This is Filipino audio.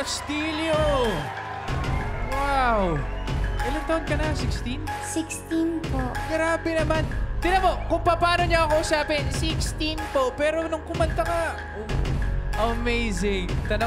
Castillo! Wow! Ilan taon ka na? 16? 16 po. Grabe naman. Tignan mo, kung paano niya ako usapin, 16 po. Pero nung kumanta ka, amazing.